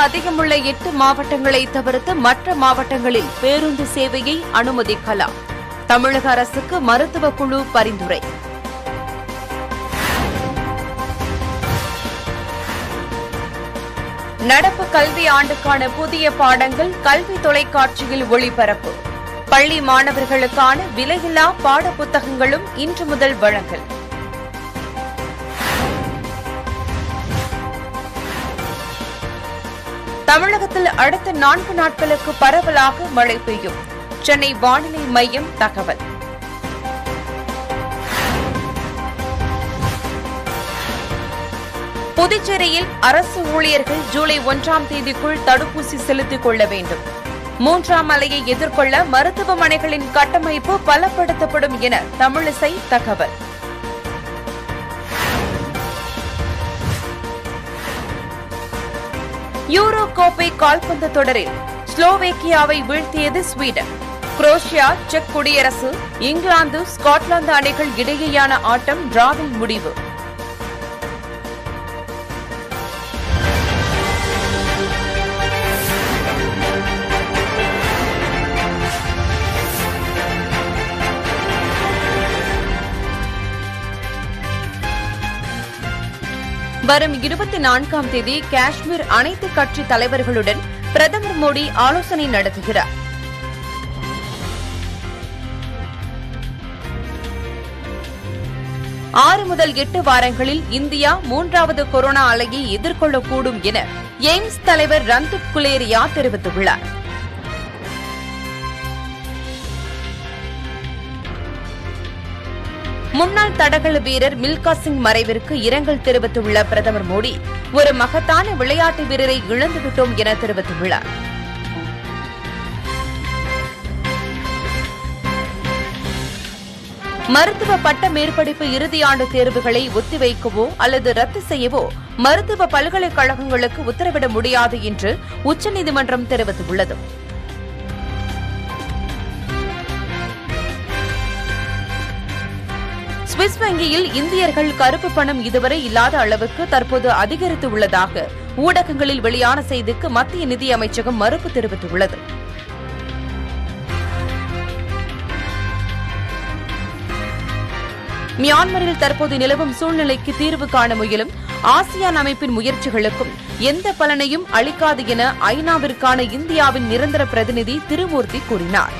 அதிகமுள்ள 8 மாவட்டங்களை தவிர்த்து மற்ற மாவட்டங்களில் பேருந்து சேவையை அனுமதிக்கலாம். தமிழக அரசுக்கு மருத்துவக் குழு பரிந்துரை. நடப்பு கல்வி ஆண்டுக்கான புதிய பாடங்கள் கல்வி தொலைக்காட்சியில் ஒளிபரப்பு. பள்ளி மாணவர்களுக்கான விலையில்லா பாட புத்தகங்களும் இன்று முதல் வழங்கல். தமிழகத்தில் அடுத்த 4 நாட்களுக்கு பரவலாக மழை பெய்யும். சென்னை வானிலை மையம் தகவல். புதுச்சேரியில் அரசு ஊழியர்கள் ஜூலை 1ஆம் தேதிக்குள் தடுப்பூசி செலுத்திக் கொள்ள வேண்டும். 3ஆம் அலையை எதிர்கொள்ள மருத்துவமனைகளின் கட்டமைப்பு பலப்படுத்தப்படும் என தமிழிசை தகவல். யூரோ கோப்பை கால்பந்து தொடரில் ஸ்லோவேக்கியாவை வீழ்த்தியது ஸ்வீடன். குரோஷியா, செக் குடியரசு, இங்கிலாந்து, ஸ்காட்லாந்து அணிகள் இடையேயான ஆட்டம் டிராவில் முடிவு. வரும் 24ஆம் தேதி காஷ்மீர் அனைத்து கட்சி தலைவர்களுடன் பிரதமர் மோடி ஆலோசனை நடத்துகிறார். ஆறு முதல் 8 வாரங்களில் இந்தியா 3வது கொரோனா அலையை எதிர்கொள்ளக்கூடும் என எய்ம்ஸ் தலைவர் ரந்தீப் குலேரியா தெரிவித்துள்ளார். முன்னாள் தடகள வீரர் மில்கா சிங் மறைவிற்கு இரங்கல் தெரிவித்துள்ள பிரதமர் மோடி, ஒரு மகத்தான விளையாட்டு வீரரை இழந்துவிட்டோம் என தெரிவித்துள்ளார். மருத்துவ பட்ட மேற்படிப்பு இறுதியாண்டு தேர்வுகளை ஒத்திவைக்கவோ அல்லது ரத்து செய்யவோ மருத்துவ பல்கலைக்கழகங்களுக்கு உத்தரவிட முடியாது என்று உச்சநீதிமன்றம் தெரிவித்துள்ளது. சுவிஸ் வங்கியில் இந்தியர்கள் கருப்பு பணம் இதுவரை இல்லாத அளவுக்கு தற்போது அதிகரித்துள்ளதாக ஊடகங்களில் வெளியான செய்திக்கு மத்திய நிதி அமைச்சகம் மறுப்பு தெரிவித்துள்ளது. மியான்மரில் தற்போது நிலவும் சூழ்நிலைக்கு தீர்வு காண முயலும் ஆசியான் அமைப்பின் முயற்சிகளுக்கும் எந்த பலனையும் அளிக்காது என ஐநாவிற்கான இந்தியாவின் நிரந்தர பிரதிநிதி திருமூர்த்தி கூறினார்.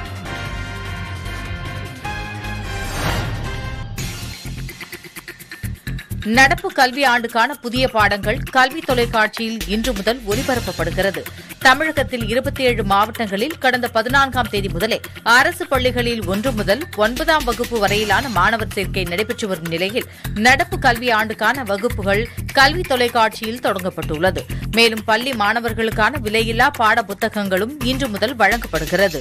நடப்பு கல்வி ஆண்டுக்கான புதிய பாடங்கள் கல்வி தொலைக்காட்சியில் இன்று முதல் ஒலிபரப்பப்படுகிறது. தமிழகத்தில் 27 மாவட்டங்களில் கடந்த 14ஆம் தேதி முதலே அரசு பள்ளிகளில் 1 முதல் 9ஆம் வகுப்பு வரையிலான மாணவர் சேர்க்கை நடைபெற்று வரும் நிலையில் நடப்பு கல்வி ஆண்டுக்கான வகுப்புகள் கல்வி தொலைக்காட்சியில் தொடங்கப்பட்டுள்ளது. மேலும் பள்ளி மாணவர்களுக்கான விலையில்லா பாட புத்தகங்களும் இன்று முதல் வழங்கப்படுகிறது.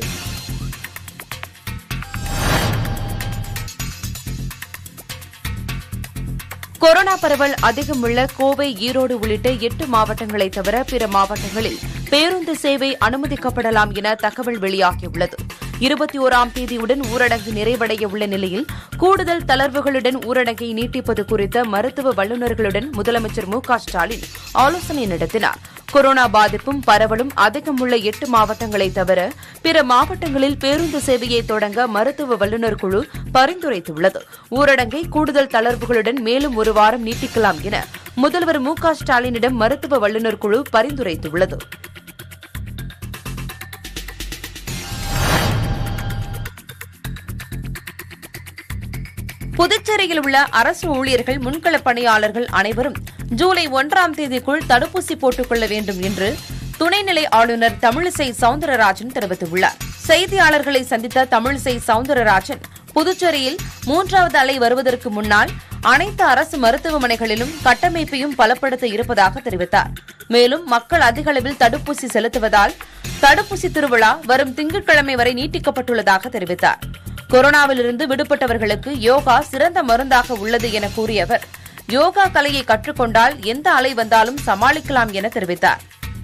கொரோனா பரவல் அதிகம் உள்ள கோவை, ஈரோடு உள்ளிட்ட 8 மாவட்டங்களை தவிர பிற மாவட்டங்களில் பேருந்து சேவை அனுமதிக்கப்படலாம் என தகவல் வெளியாகியுள்ளது. 21ஆம் தேதியுடன் ஊரடங்கு நிறைவடைய உள்ள நிலையில் கூடுதல் தளர்வுகளுடன் ஊரடங்கை நீட்டிப்பது குறித்த மருத்துவ வல்லுநர்களுடன் முதலமைச்சர் மு.க.ஸ்டாலின் ஆலோசனை நடத்தினார். கொரோனா பாதிப்பும் பரவலும் அதிகம் உள்ள 8 மாவட்டங்களை தவிர பிற மாவட்டங்களில் பேருந்து சேவையை தொடங்க மருத்துவ வல்லுநர் குழு பரிந்துரைத்துள்ளது. ஊரடங்கை கூடுதல் தளர்வுகளுடன் மேலும் 1 வாரம் நீட்டிக்கலாம் என முதல்வர் மு.க.ஸ்டாலினிடம் மருத்துவ வல்லுநர் குழு பரிந்துரைத்துள்ளது. புதுச்சேரியில் உள்ள அரசு ஊழியர்கள், முன்களப் பணியாளர்கள் அனைவரும் ஜூலை 1ஆம் தேதிக்குள் தடுப்பூசி போட்டுக் கொள்ள வேண்டும் என்று துணைநிலை ஆளுநர் தமிழிசை சவுந்தரராஜன் தெரிவித்துள்ளார். செய்தியாளர்களை சந்தித்த தமிழிசை சவுந்தரராஜன், புதுச்சேரியில் 3வது அலை வருவதற்கு முன்னால் அனைத்து அரசு மருத்துவமனைகளிலும் கட்டமைப்பையும் பலப்படுத்த இருப்பதாக தெரிவித்தார். மேலும் மக்கள் அதிக அளவில் தடுப்பூசி செலுத்துவதால் தடுப்பூசி திருவிழா வரும் திங்கட்கிழமை வரை நீட்டிக்கப்பட்டுள்ளதாக தெரிவித்தார். கொரோனாவிலிருந்து விடுபட்டவர்களுக்கு யோகா சிறந்த மருந்தாக உள்ளது என கூறிய அவர், யோகா கலையை கற்றுக்கொண்டால் எந்த அலை வந்தாலும் சமாளிக்கலாம் என தெரிவித்தார்.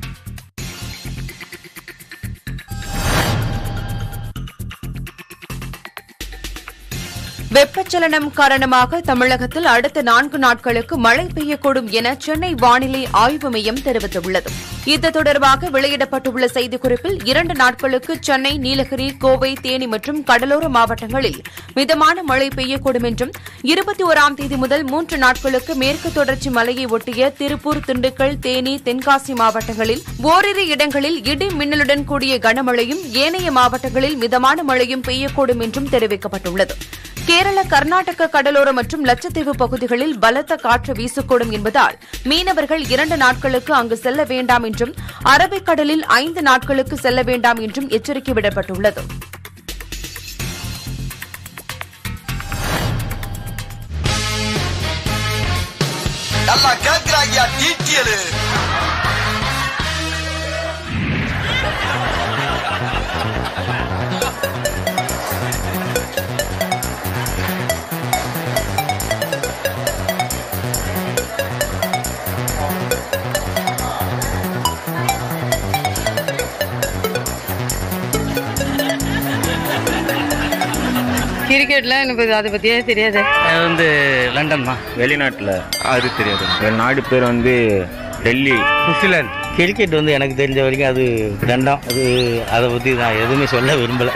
வெப்பச்சலனம் காரணமாக தமிழகத்தில் அடுத்த 4 நாட்களுக்கு மழை பெய்யக்கூடும் என சென்னை வானிலை ஆய்வு மையம் தெரிவித்துள்ளது. இது தொடர்பாக வெளியிடப்பட்டுள்ள செய்திக்குறிப்பில் 2 நாட்களுக்கு சென்னை, நீலகிரி, கோவை, தேனி மற்றும் கடலோர மாவட்டங்களில் மிதமான மழை பெய்யக்கூடும் என்றும் 21ஆம் தேதி முதல் 3 நாட்களுக்கு மேற்கு தொடர்ச்சி மலையை ஒட்டிய திருப்பூர், திண்டுக்கல், தேனி, தென்காசி மாவட்டங்களில் ஓரிரு இடங்களில் இடி மின்னலுடன் கூடிய கனமழையும், ஏனைய மாவட்டங்களில் மிதமான மழையும் பெய்யக்கூடும் என்றும் தெரிவிக்கப்பட்டுள்ளது. கேரள, கர்நாடக கடலோர மற்றும் லட்சத்தீவு பகுதிகளில் பலத்த காற்று வீசக்கூடும் என்பதால் மீனவர்கள் 2 நாட்களுக்கு அங்கு செல்ல வேண்டாம் என்றும், அரபிக்கடலில் 5 நாட்களுக்கு செல்ல வேண்டாம் என்றும் எச்சரிக்கை விடப்பட்டுள்ளது. கிரிக்கெட்ல எனக்கு அதை பத்தியே தெரியாது. அது லண்டன் தான், வெளிநாட்டில் அது தெரியாது. என் நாடு பேர் டெல்லி, நியூசிலாந்து. கிரிக்கெட் எனக்கு தெரிஞ்ச வரைக்கும் அது தண்டம். அதை பற்றி நான் எதுவுமே சொல்ல விரும்பலை.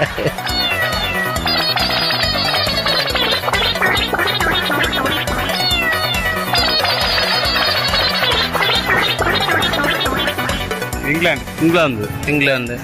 இங்கிலாந்து.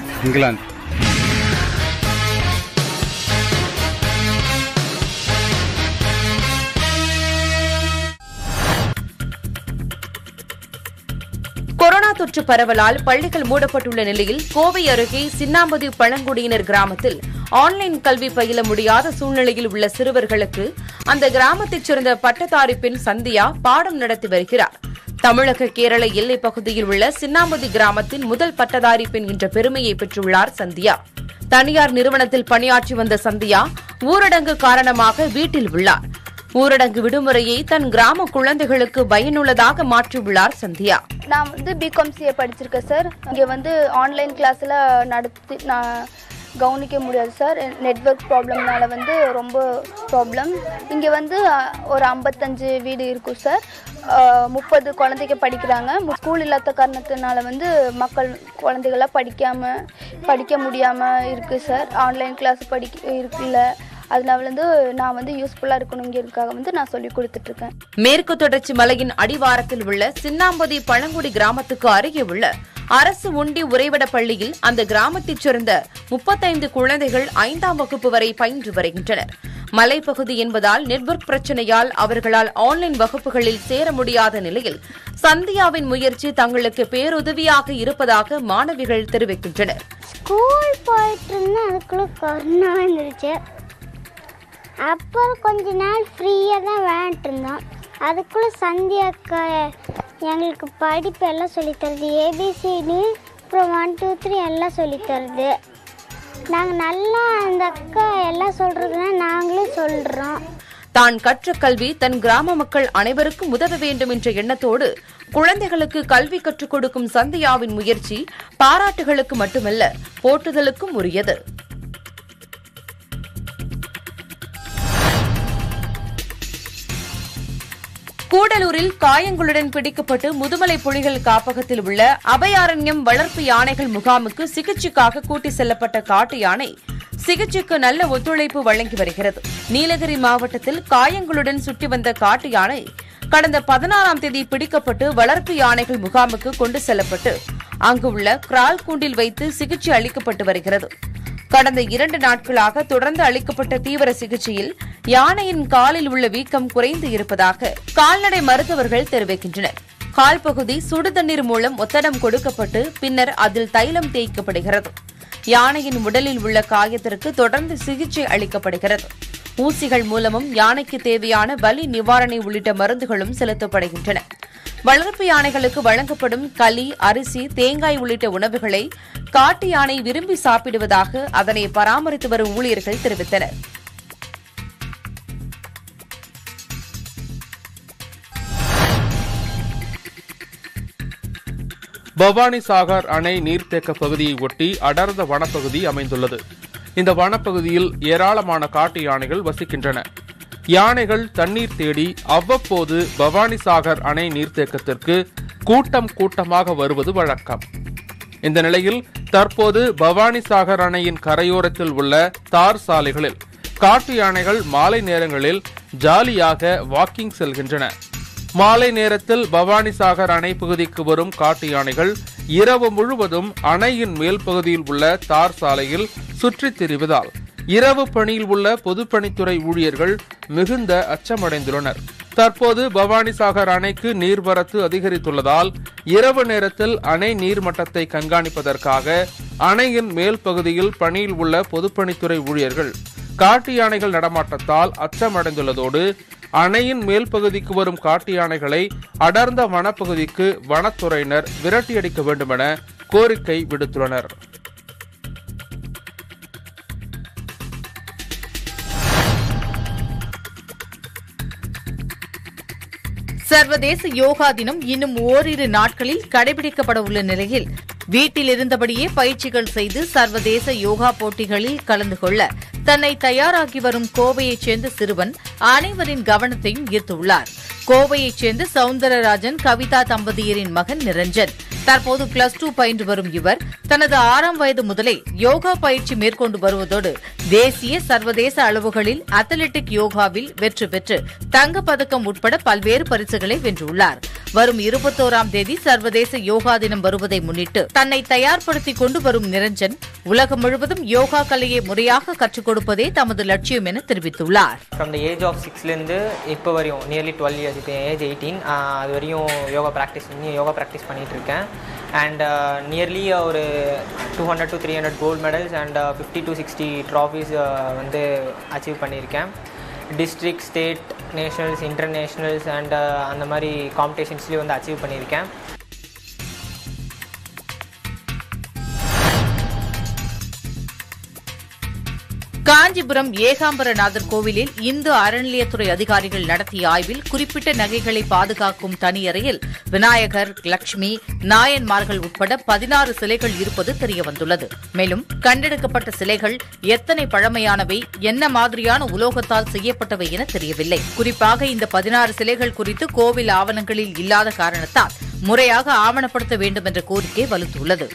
கொரோனா தொற்று பரவலால் பள்ளிகள் மூடப்பட்டுள்ள நிலையில் கோவை அருகே சின்னாம்பதி பழங்குடியினர் கிராமத்தில் ஆன்லைன் கல்வி பயில முடியாத சூழ்நிலையில் உள்ள சிறுவர்களுக்கு அந்த கிராமத்தைச் சேர்ந்த பட்டதாரி பெண் சந்தியா பாடம் நடத்தி வருகிறார். தமிழக, கேரள எல்லைப் பகுதியில் உள்ள சின்னாம்பதி கிராமத்தின் முதல் பட்டதாரி பெண் என்ற பெருமையை பெற்றுள்ளார் சந்தியா. தனியார் நிறுவனத்தில் பணியாற்றி வந்த சந்தியா ஊரடங்கு காரணமாக வீட்டில் உள்ளார். ஊரடங்கு விடுமுறையை தன் கிராம குழந்தைகளுக்கு பயனுள்ளதாக மாற்றியுள்ளார் சந்தியா. நான் பிகாம்.சிஏ படிச்சிருக்கேன் சார். இங்கே ஆன்லைன் கிளாஸில் நடத்தி நான் கவனிக்க முடியாது சார். நெட்வொர்க் ப்ராப்ளம்னால ரொம்ப ப்ராப்ளம். இங்கே ஒரு 55 வீடு இருக்கும் சார். 30 குழந்தைங்க படிக்கிறாங்க. ஸ்கூல் இல்லாத காரணத்தினால குழந்தைகளாம் படிக்க முடியாமல் இருக்குது சார். ஆன்லைன் கிளாஸ் இருக்குல்ல, அதனால நான் யூஸ்ஃபுல்லா இருக்கணுங்கிறதுக்காக நான் சொல்லி கொடுத்துட்ருக்கேன். மேற்கு தொடர்ச்சி மலையின் அடிவாரத்தில் உள்ள சின்னாம்பதி பழங்குடி கிராமத்துக்கு அருகே உள்ள அரசு உண்டி உறைவிட பள்ளியில் அந்த கிராமத்தைச் சேர்ந்த 35 குழந்தைகள் 5ஆம் வகுப்பு வரை பயின்று வருகின்றனர். மலைப்பகுதி என்பதால் நெட்வொர்க் பிரச்சினையால் அவர்களால் ஆன்லைன் வகுப்புகளில் சேர முடியாத நிலையில் சந்தியாவின் முயற்சி தங்களுக்கு பேருதவியாக இருப்பதாக மாணவிகள் தெரிவிக்கின்றனர். ஸ்கூல் போயிட்டு இருந்தேன், அதுக்குள்ள கொரோனா வந்துருச்சு. அப்புறம் கொஞ்ச நாள் ஃப்ரீயாக தான் விளையாண்டு இருந்தோம். அதுக்குள்ளே சந்தியா அக்கா எங்களுக்கு படிப்பு எல்லாம் சொல்லித்தருது. ஏபிசிடி, அப்புறம் 1 2 3 எல்லாம் சொல்லித்தருது. நாங்கள் நல்லா அந்த அக்கா எல்லாம் சொல்கிறதுனா நாங்களும் சொல்கிறோம். தான் கற்ற கல்வி தன் கிராம மக்கள் அனைவருக்கும் உதவ வேண்டும் என்ற எண்ணத்தோடு குழந்தைகளுக்கு கல்வி கற்றுக் கொடுக்கும் சந்தியாவின் முயற்சி பாராட்டுகளுக்கு மட்டுமல்ல, போற்றுதலுக்கும் உரியது. கூடலூரில் காயங்களுடன் பிடிக்கப்பட்டு முதுமலை புலிகள் காப்பகத்தில் உள்ள அபயாரண்யம் வளர்ப்பு யானைகள் முகாமுக்கு சிகிச்சைக்காக கூட்டி செல்லப்பட்ட காட்டு யானை சிகிச்சைக்கு நல்ல ஒத்துழைப்பு வழங்கி வருகிறது. நீலகிரி மாவட்டத்தில் காயங்களுடன் சுற்றி வந்த காட்டு யானை கடந்த 16ஆம் தேதி பிடிக்கப்பட்டு வளர்ப்பு யானைகள் முகாமுக்கு கொண்டு செல்லப்பட்டு அங்குள்ள கிரால் கூண்டில் வைத்து சிகிச்சை அளிக்கப்பட்டு வருகிறது. கடந்த 2 நாட்களாக தொடர்ந்து அளிக்கப்பட்ட தீவிர சிகிச்சையில் யானையின் காலில் உள்ள வீக்கம் குறைந்து இருப்பதாக கால்நடை மருத்துவர்கள் தெரிவிக்கின்றனர். கால் பகுதி சுடு தண்ணீர் மூலம் ஒத்தடம் கொடுக்கப்பட்டு பின்னர் அதில் தைலம் தேய்க்கப்படுகிறது. யானையின் உடலில் உள்ள காயத்திற்கு தொடர்ந்து சிகிச்சை அளிக்கப்படுகிறது. ஊசிகள் மூலமும் யானைக்கு தேவையான வலி நிவாரணை உள்ளிட்ட மருந்துகளும் செலுத்தப்படுகின்றன. வளர்ப்பு யானைகளுக்கு வழங்கப்படும் களி, அரிசி, தேங்காய் உள்ளிட்ட உணவுகளை காட்டு யானை விரும்பி சாப்பிடுவதாக அதனை பராமரித்து வரும் ஊழியர்கள் தெரிவித்தனர். பவானிசாகர் அணை நீர்த்தேக்க பகுதியை ஒட்டி அடர்ந்த வனப்பகுதி அமைந்துள்ளது. இந்த வனப்பகுதியில் ஏராளமான காட்டு யானைகள் வசிக்கின்றன. யானைகள் தண்ணீர் தேடி அவ்வப்போது பவானிசாகர் அணை நீர்த்தேக்கத்திற்கு கூட்டம் கூட்டமாக வருவது வழக்கம். இந்த நிலையில் தற்போது பவானிசாகர் அணையின் கரையோரத்தில் உள்ள தார் சாலைகளில் காட்டு யானைகள் மாலை நேரங்களில் ஜாலியாக வாக்கிங் செல்கின்றன. மாலை நேரத்தில் பவானிசாகர் அணை பகுதிக்கு வரும் காட்டு யானைகள் இரவு முழுவதும் அணையின் மேல் பகுதியில் உள்ள தார் சாலையில் சுற்றித் திரிவதால் இரவு பணியில் உள்ள பொதுப்பணித்துறை ஊழியர்கள் மிகுந்த அச்சமடைந்துள்ளனர். தற்போது பவானிசாகர் அணைக்கு நீர்வரத்து அதிகரித்துள்ளதால் இரவு நேரத்தில் அணை நீர்மட்டத்தை கண்காணிப்பதற்காக அணையின் மேல் பகுதியில் பணியில் உள்ள பொதுப்பணித்துறை ஊழியர்கள் காட்டு யானைகள் நடமாட்டத்தால் அச்சமடைந்துள்ளதோடு அணையின் மேல் பகுதிக்கு வரும் காட்டு யானைகளை அடர்ந்த வனப்பகுதிக்கு வனத்துறையினர் விரட்டியடிக்க வேண்டும் என கோரிக்கை விடுத்துள்ளனர். சர்வதேச யோகா தினம் இன்னும் ஓரிரு நாட்களில் கடைபிடிக்கப்பட உள்ள நிலையில் வீட்டில் இருந்தபடியே பயிற்சிகள் செய்து சர்வதேச யோகா போட்டிகளில் கலந்து கொள்ள தன்னை தயாராகி வரும் கோவையைச் சேர்ந்த சிறுவன் அனைவரின் கவனத்தையும் ஈர்த்துள்ளார். கோவையைச் சேர்ந்த சவுந்தரராஜன் கவிதா தம்பதியரின் மகன் நிரஞ்சன். தற்போது +2 பயின்று வரும் இவர் தனது 6ஆம் வயது முதலே யோகா பயிற்சி மேற்கொண்டு வருவதோடு தேசிய சர்வதேச அளவுகளில் அத்லெட்டிக் யோகாவில் வெற்றி பெற்று தங்கப்பதக்கம் உட்பட பல்வேறு பரிசுகளை வென்றுள்ளார். வரும் 21ஆம் தேதி சர்வதேச யோகா தினம் வருவதை முன்னிட்டு தன்னை தயார்படுத்திக் கொண்டு வரும் நிரஞ்சன் உலகம் முழுவதும் யோகா கலையை முறையாக கற்றுக் கொடுப்பதே தமது லட்சியம் என தெரிவித்துள்ளார். From the age of 6லேருந்து இப்போ வரையும் நியர்லி 12 years, இப்போ ஏஜ் 18, அது வரையும் யோகா ப்ராக்டிஸ் பண்ணிட்டு இருக்கேன். அண்ட் நியர்லி ஒரு 200 to 300 gold medals and 50 to 60 trophies வந்து அச்சீவ் பண்ணியிருக்கேன். District, state, nationals, internationals and அந்த மாதிரி காம்படிஷன்ஸ்லேயும் வந்து அச்சீவ் பண்ணியிருக்கேன். காஞ்சிபுரம் ஏகாம்பரநாதர் கோவிலில் இந்து அறநிலையத்துறை அதிகாரிகள் நடத்திய ஆய்வில் குறிப்பிட்ட நகைகளை பாதுகாக்கும் தனியறையில் விநாயகர், லட்சுமி, நாயன்மார்கள் உட்பட 16 சிலைகள் இருப்பது தெரியவந்துள்ளது. மேலும் கண்டெடுக்கப்பட்ட சிலைகள் எத்தனை பழமையானவை, என்ன மாதிரியான உலோகத்தால் செய்யப்பட்டவை என தெரியவில்லை. குறிப்பாக இந்த 16 சிலைகள் குறித்து கோவில் ஆவணங்களில் இல்லாத காரணத்தால் முறையாக ஆவணப்படுத்த வேண்டும் என்ற கோரிக்கை வலுத்துள்ளது.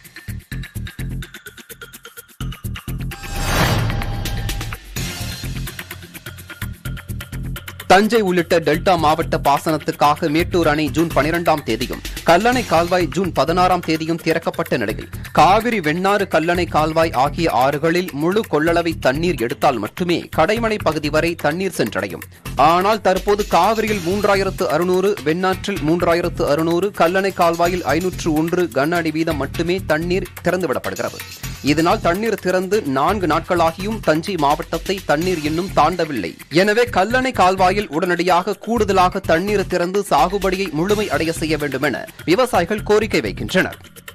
தஞ்சை உள்ளிட்ட டெல்டா மாவட்ட பாசனத்துக்காக மேட்டூர் அணை ஜூன் 12ஆம் தேதியும் கல்லணை கால்வாய் ஜூன் 16ஆம் தேதியும் திறக்கப்பட்ட நிலையில் காவிரி, வெண்ணாறு, கல்லணை கால்வாய் ஆகிய ஆறுகளில் முழு கொள்ளளவை தண்ணீர் எடுத்தால் மட்டுமே கடைமடை பகுதி வரை தண்ணீர் சென்றடையும். ஆனால் தற்போது காவிரியில் 3600, வெண்ணாற்றில் 3600, கல்லணை கால்வாயில் 501 கன அடி வீதம் மட்டுமே தண்ணீர் திறந்துவிடப்படுகிறது. இதனால் தண்ணீர் திறந்து 4 நாட்களாகியும் தஞ்சை மாவட்டத்தை தண்ணீர் இன்னும் தாண்டவில்லை. எனவே கல்லணை கால்வாயில் உடனடியாக கூடுதலாக தண்ணீர் திறந்து சாகுபடியை முழுமை அடைய செய்ய வேண்டும் என விவசாயிகள் கோரிக்கை வைக்கின்றனர்.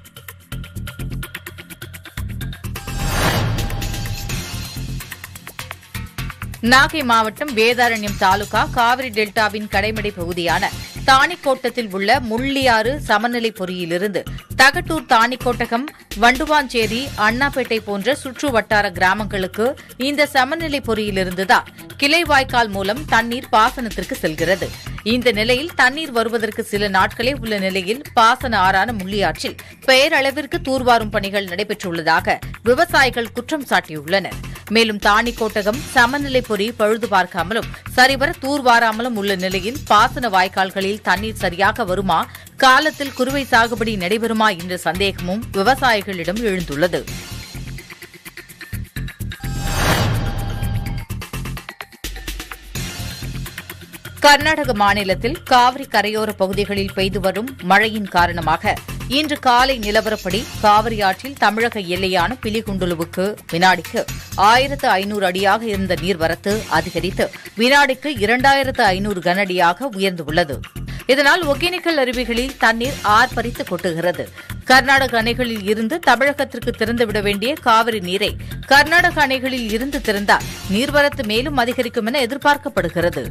நாகை மாவட்டம் வேதாரண்யம் தாலுகா காவிரி டெல்டாவின் கடைமடை பகுதியான தாணிக்கோட்டத்தில் உள்ள முள்ளியாறு சமநிலை பொறியிலிருந்து தகட்டூர், தாணிக்கோட்டகம், வண்டுவாஞ்சேரி, அண்ணாப்பேட்டை போன்ற சுற்று வட்டார கிராமங்களுக்கு இந்த சமநிலை பொறியிலிருந்துதான் கிளை வாய்க்கால் மூலம் தண்ணீர் பாசனத்திற்கு செல்கிறது. இந்த நிலையில் தண்ணீர் வருவதற்கு சில நாட்களே உள்ள நிலையில் பாசன ஆறான முள்ளியாற்றில் பெயரளவிற்கு தூர்வாரும் பணிகள் நடைபெற்றுள்ளதாக விவசாயிகள் குற்றம் சாட்டியுள்ளனர். மேலும் தாணிக்கோட்டகம் சமநிலை பொறி பழுது பார்க்காமலும் சரிவர தூர்வாராமலும் உள்ள நிலையில் பாசன வாய்க்கால்களில் தண்ணீர் சரியாக வருமா, காலத்தில் குறுவை சாகுபடி நடைபெறுமா என்ற சந்தேகமும் விவசாயிகளிடம் எழுந்துள்ளது. கர்நாடக மாநிலத்தில் காவிரி கரையோர பகுதிகளில் பெய்து வரும் மழையின் காரணமாக இன்று காலை நிலவரப்படி காவிரி ஆற்றில் தமிழக எல்லையான பிலிகுண்டுலுவுக்கு வினாடிக்கு 1500 அடியாக இருந்த நீர்வரத்து அதிகரித்து வினாடிக்கு 2500 கனஅடியாக உயர்ந்துள்ளது. இதனால் ஒகேனக்கல் அருவிகளில் தண்ணீர் ஆர்ப்பரித்து கொட்டுகிறது. கர்நாடக அணைகளில் இருந்து தமிழகத்திற்கு திறந்துவிட வேண்டிய காவிரி நீரை கர்நாடக அணைகளில் இருந்து திறந்தால் நீர்வரத்து மேலும் அதிகரிக்கும் என எதிர்பார்க்கப்படுகிறது.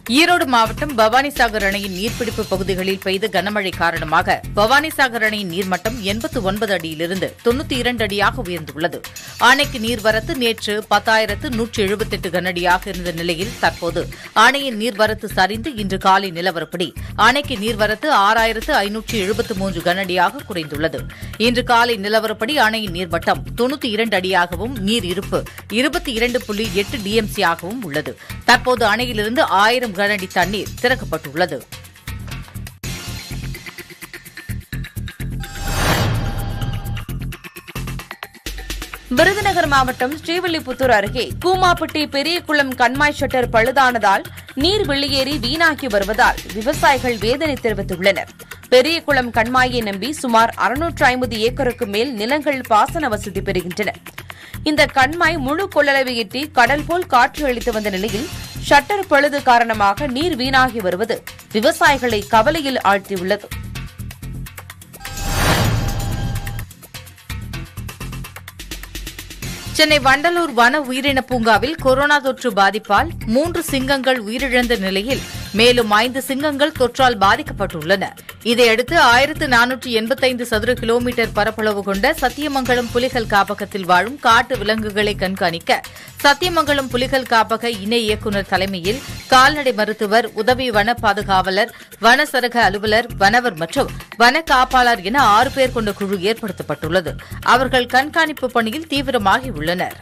ஈரோடு மாவட்டம் பவானிசாகர் அணையின் நீர்பிடிப்பு பகுதிகளில் பெய்த கனமழை காரணமாக பவானிசாகர் அணையின் நீர்மட்டம் 89 அடியிலிருந்து 92 அடியாக உயர்ந்துள்ளது. அணைக்கு நீர்வரத்து நேற்று 10,178 கனஅடியாக இருந்த நிலையில் தற்போது அணையின் நீர்வரத்து சரிந்து இன்று காலை நிலவரப்படி அணைக்கு நீர்வரத்து 6,573 கனஅடியாக குறைந்துள்ளது. இன்று காலை நிலவரப்படி அணையின் நீர்மட்டம் 92 அடியாகவும் நீர் இருப்பு 22.8 டிஎம்சியாகவும் உள்ளது. தற்போது அணையிலிருந்து 1000 கனஅடி தண்ணீர் திறக்கப்பட்டுள்ளது. விருதுநகர் மாவட்டம் ஸ்ரீவில்லிபுத்தூர் அருகே கூமாப்பட்டி பெரியகுளம் கண்மாய் ஷட்டர் பழுதானதால் நீர் வெளியேறி வீணாகி வருவதால் விவசாயிகள் வேதனை தெரிவித்துள்ளனர். பெரியகுளம் கண்மாயை நம்பி சுமார் 650 ஏக்கருக்கு மேல் நிலங்கள் பாசன வசதி பெறுகின்றன. இந்த கண்மாய் முழு கொள்ளளவை எட்டி கடல் போல் காட்சி அளித்து வந்த நிலையில் ஷட்டர் பழுது காரணமாக நீர் வீணாகி வருவது விவசாயிகளை கவலையில் ஆழ்த்தியுள்ளது. சென்னை வண்டலூர் வன உயிரின பூங்காவில் கொரோனா தொற்று பாதிப்பால் 3 சிங்கங்கள் உயிரிழந்த நிலையில் மேலும் 5 சிங்கங்கள் தொற்றால் பாதிக்கப்பட்டுள்ளன. இதையடுத்து 1485 சதுர கிலோமீட்டர் பரப்பளவு கொண்ட சத்தியமங்கலம் புலிகள் காப்பகத்தில் வாழும் காட்டு விலங்குகளை கண்காணிக்க சத்தியமங்கலம் புலிகள் காப்பக இணை இயக்குநர் தலைமையில் கால்நடை மருத்துவர், உதவி வன பாதுகாவலர், வனசரக அலுவலர், வனவர் மற்றும் வன காப்பாளர் என 6 பேர் கொண்ட குழு ஏற்படுத்தப்பட்டுள்ளது. அவர்கள் கண்காணிப்பு பணியில் தீவிரமாகியுள்ளனர்.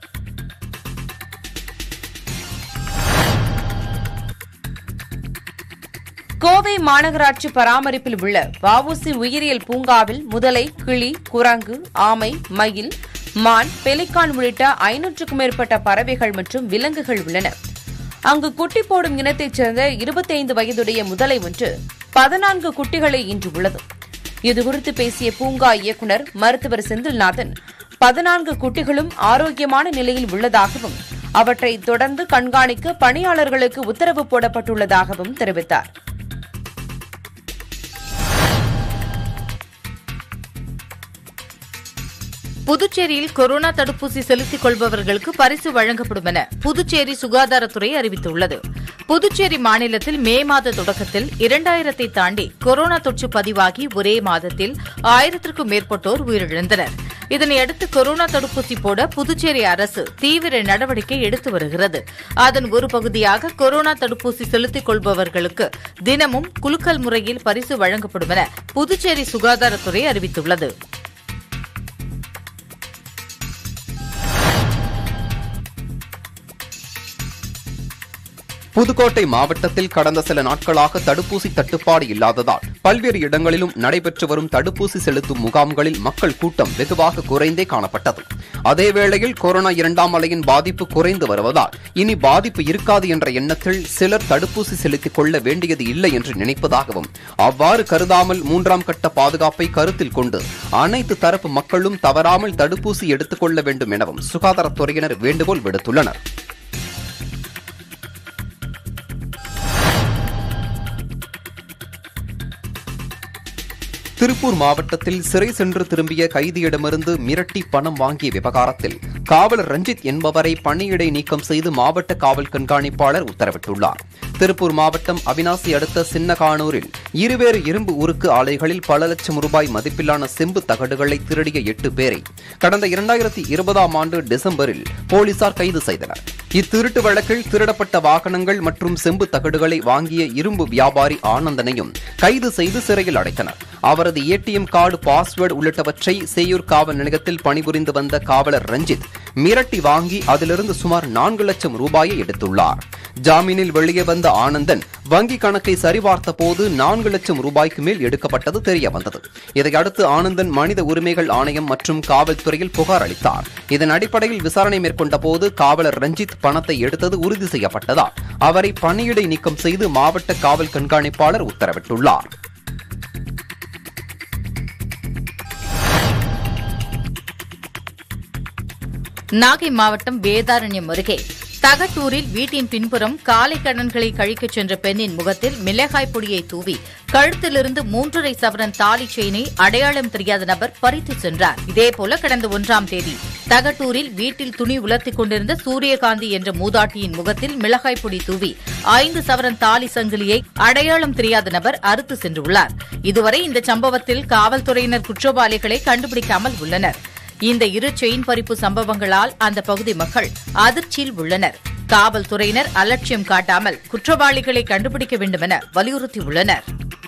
கோவை மாநகராட்சி பராமரிப்பில் உள்ள வஉசி உயிரியல் பூங்காவில் முதலை, கிளி, குரங்கு, ஆமை, மயில், மான், பெலிகான் உள்ளிட்ட 500க்கும் மேற்பட்ட பறவைகள் மற்றும் விலங்குகள் உள்ளன. அங்கு குட்டி போடும் இனத்தைச் சேர்ந்த 25 வயதுடைய முதலை ஒன்று 14 குட்டிகளை ஈன்றுள்ளது. இதுகுறித்து பேசிய பூங்கா இயக்குநர் மருத்துவர் செந்தில்நாதன் 14 குட்டிகளும் ஆரோக்கியமான நிலையில் உள்ளதாகவும் அவற்றை தொடர்ந்து கண்காணிக்க பணியாளர்களுக்கு உத்தரவு போடப்பட்டுள்ளதாகவும் தெரிவித்தார். புதுச்சேரியில் கொரோனா தடுப்பூசி செலுத்திக் கொள்பவர்களுக்கு பரிசு வழங்கப்படும் என புதுச்சேரி சுகாதாரத்துறை அறிவித்துள்ளது. புதுச்சேரி மாநிலத்தில் மே மாத தொடக்கத்தில் 2000-ஐ தாண்டி கொரோனா தொற்று பதிவாகி ஒரே மாதத்தில் 1000க்கும் மேற்பட்டோர் உயிரிழந்தனர். இதனையடுத்து கொரோனா தடுப்பூசி போட புதுச்சேரி அரசு தீவிர நடவடிக்கை எடுத்து வருகிறது. அதன் ஒரு பகுதியாக கொரோனா தடுப்பூசி செலுத்திக் கொள்பவர்களுக்கு தினமும் குலுக்கல் முறையில் பரிசு வழங்கப்படும் என புதுச்சேரி சுகாதாரத்துறை அறிவித்துள்ளது. புதுக்கோட்டை மாவட்டத்தில் கடந்த சில நாட்களாக தடுப்பூசி தட்டுப்பாடு இல்லாததால் பல்வேறு இடங்களிலும் நடைபெற்று வரும் தடுப்பூசி செலுத்தும் முகாம்களில் மக்கள் கூட்டம் வெகுவாக குறைந்தே காணப்பட்டது. அதேவேளையில் கொரோனா 2ஆம் அலையின் பாதிப்பு குறைந்து வருவதால் இனி பாதிப்பு இருக்காது என்ற எண்ணத்தில் சிலர் தடுப்பூசி செலுத்திக் கொள்ள வேண்டியது இல்லை என்று நினைப்பதாகவும், அவ்வாறு கருதாமல் 3ஆம் கட்ட பாதுகாப்பை கருத்தில் கொண்டு அனைத்து தரப்பு மக்களும் தவறாமல் தடுப்பூசி எடுத்துக் கொள்ள வேண்டும் எனவும் சுகாதாரத்துறையினர் வேண்டுகோள் விடுத்துள்ளனர். திருப்பூர் மாவட்டத்தில் சிறை சென்று திரும்பிய கைதியிடமிருந்து மிரட்டி பணம் வாங்கிய விவகாரத்தில் காவலர் ரஞ்சித் என்பவரை பணியிடை நீக்கம் செய்து மாவட்ட காவல் கண்காணிப்பாளர் உத்தரவிட்டுள்ளார். திருப்பூர் மாவட்டம் அவினாசி அடுத்த சின்னகானூரில் இருவேறு இரும்பு உருக்கு ஆலைகளில் பல லட்சம் ரூபாய் மதிப்பிலான செம்பு தகடுகளை திருடிய 8 பேரை கடந்த 2020ஆம் ஆண்டு டிசம்பரில் போலீசார் கைது செய்தனர். இத்திருட்டு வழக்கில் திருடப்பட்ட வாகனங்கள் மற்றும் செம்பு தகடுகளை வாங்கிய இரும்பு வியாபாரி ஆனந்தனையும் கைது செய்து சிறையில் அடைத்தனர். அவரது ஏடிஎம் கார்டு, பாஸ்வேர்டு உள்ளிட்டவற்றை சேயூர் காவல் நிலையத்தில் பணிபுரிந்து வந்த காவலர் ரஞ்சித் மிரட்டி வாங்கி அதிலிருந்து சுமார் 4 லட்சம் ரூபாயை எடுத்துள்ளார். ஜாமீனில் வெளியே வந்த ஆனந்தன் வங்கி கணக்கை சரிபார்த்த போது 4 லட்சம் ரூபாய்க்கு மேல் எடுக்கப்பட்டது தெரியவந்தது. இதையடுத்து ஆனந்தன் மனித உரிமைகள் ஆணையம் மற்றும் காவல்துறையில் புகார் அளித்தார். இதன் அடிப்படையில் விசாரணை மேற்கொண்ட போது காவலர் ரஞ்சித் பணத்தை எடுத்தது உறுதி செய்யப்பட்டதால் அவரை பணியிடை நீக்கம் செய்து மாவட்ட காவல் கண்காணிப்பாளர் உத்தரவிட்டுள்ளார். நாகை மாவட்டம் வேதாரண்யம் அருகே தகட்டூரில் வீட்டின் பின்புறம் காலை கடன்களை கழிக்கச் சென்ற பெண்ணின் முகத்தில் மிளகாய் பொடியை தூவி கழுத்திலிருந்து 3.5 சவரன் தாலி செயினை அடையாளம் தெரியாத நபர் பறித்து சென்றார். இதேபோல கடந்த 1ஆம் தேதி தகட்டூரில் வீட்டில் துணி உலர்த்திக் கொண்டிருந்த சூரியகாந்தி என்ற மூதாட்டியின் முகத்தில் மிளகாய் பொடி தூவி 5 சவரன் தாலி சங்கிலியை அடையாளம் தெரியாத நபர் அறுத்து சென்றுள்ளார். இதுவரை இந்த சம்பவத்தில் காவல்துறையினர் குற்றவாளிகளை கண்டுபிடிக்காமல் உள்ளனர். இந்த இரு செயின் பறிப்பு சம்பவங்களால் அந்த பகுதி மக்கள் அதிர்ச்சியில் உள்ளனர். காவல்துறையினர் அலட்சியம் காட்டாமல் குற்றவாளிகளை கண்டுபிடிக்க வேண்டும் என வலியுறுத்தியுள்ளனர்.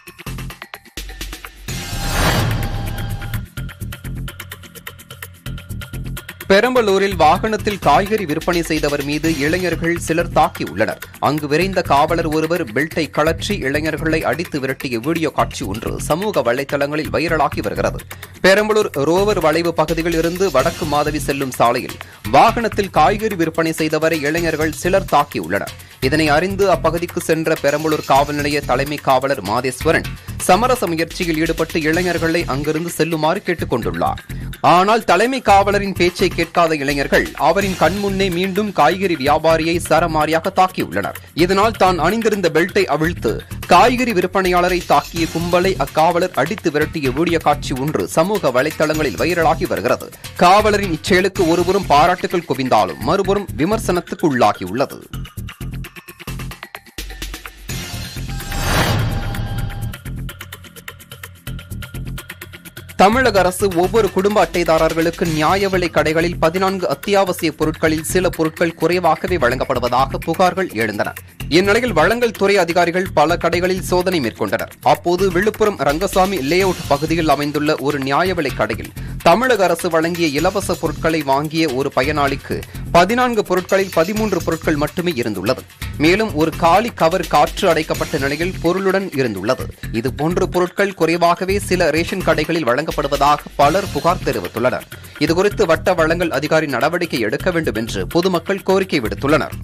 பெரம்பலூரில் வாகனத்தில் காய்கறி விற்பனை செய்தவர் மீது இளைஞர்கள் சிலர் தாக்கியுள்ளனர். அங்கு விரைந்த காவலர் ஒருவர் பெல்ட்டை கழற்றி இளைஞர்களை அடித்து விரட்டிய வீடியோ காட்சி ஒன்று சமூக வலைதளங்களில் வைரலாகி வருகிறது. பெரம்பலூர் ரோவர் வளைவு பகுதியில் இருந்து வடக்கு மாதவி செல்லும் சாலையில் வாகனத்தில் காய்கறி விற்பனை செய்தவரை இளைஞர்கள் சிலர் தாக்கியுள்ளனர். இதனை அறிந்து அப்பகுதிக்கு சென்ற பெரம்பலூர் காவல் நிலைய தலைமை காவலர் மாதேஸ்வரன் சமரச முயற்சியில் ஈடுபட்டு இளைஞர்களை அங்கிருந்து செல்லுமாறு கேட்டுக் கொண்டுள்ளார். ஆனால் தலைமை காவலரின் பேச்சை கேட்காத இளைஞர்கள் அவரின் கண்முன்னே மீண்டும் காய்கறி வியாபாரியை சரமாரியாக தாக்கியுள்ளனர். இதனால் தான் அணிந்திருந்த பெல்ட்டை அவிழ்த்து காய்கறி விற்பனையாளரை தாக்கிய கும்பலை அக்காவலர் அடித்து விரட்டிய வீடியோ காட்சி ஒன்று சமூக வலைதளங்களில் வைரலாகி வருகிறது. காவலரின் இச்செயலுக்கு ஒருபுறம் பாராட்டுகள் குவிந்தாலும் மறுபுறம் விமர்சனத்துக்கு உள்ளாகியுள்ளது. தமிழக அரசு ஒவ்வொரு குடும்ப அட்டைதாரர்களுக்கு நியாய விலை கடைகளில் 14 அத்தியாவசிய பொருட்களில் சில பொருட்கள் குறைவாகவே வழங்கப்படுவதாக புகார்கள் எழுந்தன. இந்நிலையில் வழங்கல் துறை அதிகாரிகள் பல கடைகளில் சோதனை மேற்கொண்டனர். அப்போது விழுப்புரம் ரங்கசாமி லேஅவுட் பகுதியில் அமைந்துள்ள ஒரு நியாய விலை கடையில் தமிழக அரசு வழங்கிய இலவச பொருட்களை வாங்கிய ஒரு பயனாளிக்கு 14 பொருட்களில் 13 பொருட்கள் மட்டுமே இருந்துள்ளது. மேலும் ஒரு காலி கவர் காற்று அடைக்கப்பட்ட நிலையில் பொருளுடன் இருந்துள்ளது. இதுபோன்ற பொருட்கள் குறைவாகவே சில ரேஷன் கடைகளில் வழங்கப்படுவதாக பலர் புகார் தெரிவித்துள்ளனர். இதுகுறித்து வட்ட வழங்கல் அதிகாரி நடவடிக்கை எடுக்க வேண்டும் என்று பொதுமக்கள் கோரிக்கை விடுத்துள்ளனர்.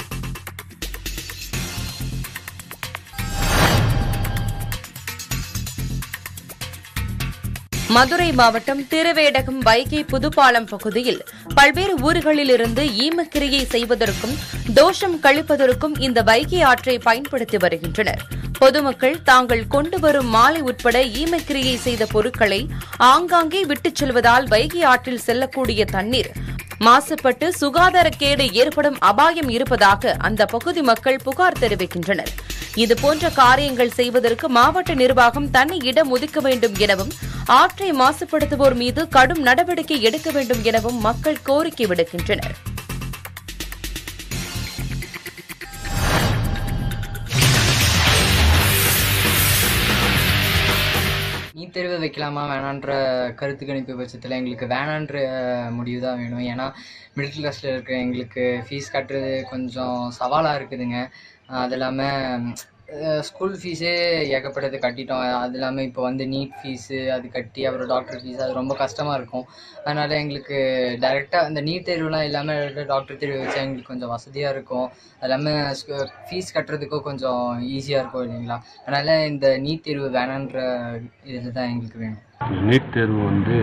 மதுரை மாவட்டம் திருவேடகம் வைகை புதுப்பாலம் பகுதியில் பல்வேறு ஊர்களிலிருந்து ஈமக்கிரியை செய்வதற்கும் தோஷம் கழிப்பதற்கும் இந்த வைகை ஆற்றை பயன்படுத்தி வருகின்றனர். பொதுமக்கள் தாங்கள் கொண்டு வரும் மாலை உட்பட ஈமக்கிரியை செய்த பொருட்களை ஆங்காங்கே விட்டுச் செல்வதால் வைகை ஆற்றில் செல்லக்கூடிய தண்ணீர் மாசுபட்டு சுகாதாரக்கேடு ஏற்படும் அபாயம் இருப்பதாக அந்த பகுதி மக்கள் புகார் தெரிவிக்கின்றனர். இதுபோன்ற காரியங்கள் செய்வதற்கு மாவட்ட நிர்வாகம் தனி இடம் ஒதுக்க வேண்டும் எனவும் ஆற்றை மாசுபடுத்துவோர் மீது கடும் நடவடிக்கை எடுக்க வேண்டும் எனவும் மக்கள் கோரிக்கை விடுக்கின்றனர். நீட் தேர்வு வைக்கலாமா வேணான்ற கருத்து கணிப்பு பட்சத்தில் எங்களுக்கு வேணான்ற முடிவு தான் வேணும். ஏன்னா மிடில் கிளாஸில் இருக்கிற எங்களுக்கு ஃபீஸ் கட்டுறது கொஞ்சம் சவாலாக இருக்குதுங்க. அது இல்லாமல் ஸ்கூல் ஃபீஸே ஏகப்பட்டது கட்டிட்டோம். அது இல்லாமல் இப்போ வந்து நீட் ஃபீஸு அது கட்டி அப்புறம் டாக்டர் ஃபீஸ் அது ரொம்ப கஷ்டமாக இருக்கும். அதனால் எங்களுக்கு டைரெக்டாக இந்த நீட் தேர்வுலாம் இல்லாமல் டாக்டர் தேர்வு வச்சா எங்களுக்கு கொஞ்சம் வசதியாக இருக்கும். அது இல்லாமல் ஃபீஸ் கட்டுறதுக்கும் கொஞ்சம் ஈஸியாக இருக்கும் இல்லைங்களா. அதனால் இந்த நீட் தேர்வு வேணான்ற இது தான் எங்களுக்கு வேணும். நீட் தேர்வு வந்து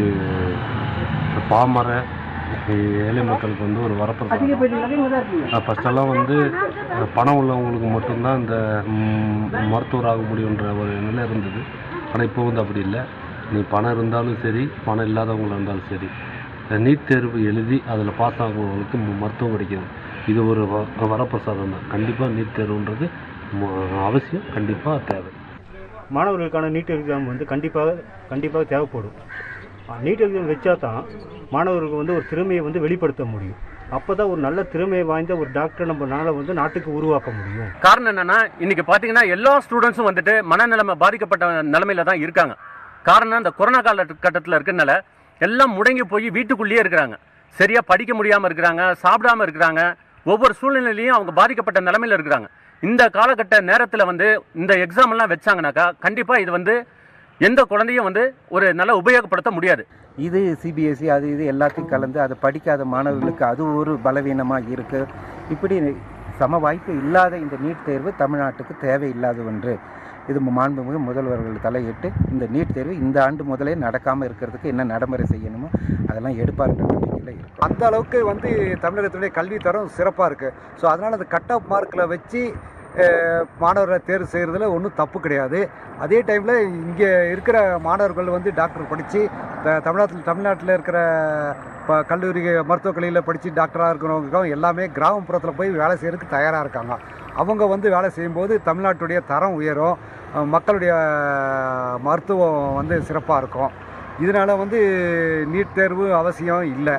பாமர ஏழை மக்களுக்கு வந்து ஒரு வரப்பிரசாதம். ஃபஸ்ட்டெல்லாம் வந்து பணம் உள்ளவங்களுக்கு மட்டும்தான் இந்த மருத்துவர் ஆக முடியுன்ற ஒரு நிலை இருந்தது. ஆனால் இப்போ வந்து அப்படி இல்லை. நீ பணம் இருந்தாலும் சரி பணம் இல்லாதவங்களாக இருந்தாலும் சரி நீட் தேர்வு எழுதி அதில் பாஸ் ஆகிறவங்களுக்கு மருத்துவம் கிடைக்கிது. இது ஒரு வரப்பிரசாதம் தான். கண்டிப்பாக நீட் தேர்வுன்றது அவசியம், கண்டிப்பாக தேவை. மாணவர்களுக்கான நீட் எக்ஸாம் வந்து கண்டிப்பாக தேவைப்படும். நீட் எக்ஸாம் வச்சா தான் மாணவர்களுக்கு வந்து ஒரு திறமையை வந்து வெளிப்படுத்த முடியும். அப்போ தான் ஒரு நல்ல திறமையை வாய்ந்த ஒரு டாக்டர் நம்மளால வந்து நாட்டுக்கு உருவாக்க முடியும். காரணம் என்னன்னா இன்னைக்கு பார்த்தீங்கன்னா எல்லா ஸ்டூடெண்ட்ஸும் வந்துட்டு மனநிலைமை பாதிக்கப்பட்ட நிலைமையில தான் இருக்காங்க. காரணம் இந்த கொரோனா காலகட்டத்தில் இருக்கிறதுனால எல்லாம் முடங்கி போய் வீட்டுக்குள்ளேயே இருக்கிறாங்க. சரியா படிக்க முடியாமல் இருக்கிறாங்க, சாப்பிடாம இருக்கிறாங்க. ஒவ்வொரு சூழ்நிலையிலையும் அவங்க பாதிக்கப்பட்ட நிலைமையில இருக்கிறாங்க. இந்த காலகட்ட நேரத்தில் வந்து இந்த எக்ஸாம் எல்லாம் வச்சாங்கனாக்கா கண்டிப்பாக இது வந்து எந்த குழந்தையும் வந்து ஒரு நல்ல உபயோகப்படுத்த முடியாது. இது சிபிஎஸ்சி அது இது எல்லாத்தையும் கலந்து அதை படிக்காத மாணவர்களுக்கு அது ஒரு பலவீனமாக இருக்குது. இப்படி சம வாய்ப்பு இல்லாத இந்த நீட் தேர்வு தமிழ்நாட்டுக்கு தேவையில்லாத ஒன்று. இது மாண்புமிகு முதல்வர்கள் தலையிட்டு இந்த நீட் தேர்வு இந்த ஆண்டு முதலே நடக்காமல் இருக்கிறதுக்கு என்ன நடைமுறை செய்யணுமோ அதெல்லாம் எடுப்பார்ன்ற நம்பிக்கையில் இருக்குது. அந்த அளவுக்கு வந்து தமிழகத்துடைய கல்வி தரம் சிறப்பாக இருக்குது. ஸோ அதனால் அந்த கட் ஆஃப் மார்க்கில் வச்சு மாணவரை தேர்வு செய்கிறதுல ஒன்றும் தப்பு கிடையாது. அதே டைமில் இங்கே இருக்கிற மாணவர்கள் வந்து டாக்டர் படித்து தமிழ்நாட்டில் இருக்கிற கல்லூரி மருத்துவக் கல்லூரியில் படித்து டாக்டராக இருக்கிறவங்களுக்கும் எல்லாமே கிராமப்புறத்தில் போய் வேலை செய்கிறதுக்கு தயாராக இருக்காங்க. அவங்க வந்து வேலை செய்யும்போது தமிழ்நாட்டுடைய தரம் உயரும், மக்களுடைய மருத்துவம் வந்து சிறப்பாக இருக்கும். இதனால் வந்து நீட் தேர்வு அவசியம் இல்லை.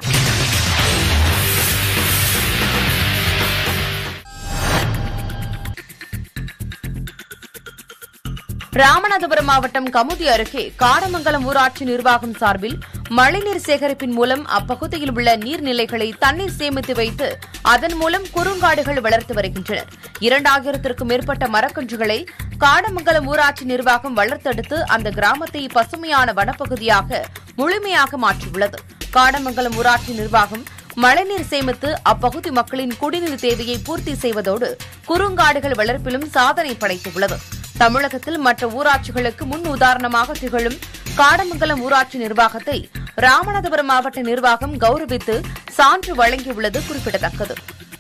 ராமநாதபுரம் மாவட்டம் கமுதி அருகே காடமங்கலம் ஊராட்சி நிர்வாகம் சார்பில் மழைநீர் சேகரிப்பின் மூலம் அப்பகுதியில் உள்ள நீர்நிலைகளை தண்ணீர் சேமித்து வைத்து அதன் மூலம் குறுங்காடுகள் வளர்த்து வருகின்றனர். 2000க்கும் மேற்பட்ட மரக்கன்றுகளை காடமங்கலம் ஊராட்சி நிர்வாகம் வளர்த்தெடுத்து அந்த கிராமத்தை பசுமையான வனப்பகுதியாக முழுமையாக மாற்றியுள்ளது. காடமங்கலம் ஊராட்சி நிர்வாகம் மழைநீர் சேமித்து அப்பகுதி மக்களின் குடிநீர் தேவையை பூர்த்தி செய்வதோடு குறுங்காடுகள் வளர்ப்பிலும் சாதனை படைத்துள்ளது. தமிழகத்தில் மற்ற ஊராட்சிகளுக்கு முன் உதாரணமாக திகழும் காடமங்கலம் ஊராட்சி நிர்வாகத்தை ராமநாதபுரம் மாவட்ட நிர்வாகம் கௌரவித்து சான்று வழங்கியுள்ளது குறிப்பிடத்தக்கது.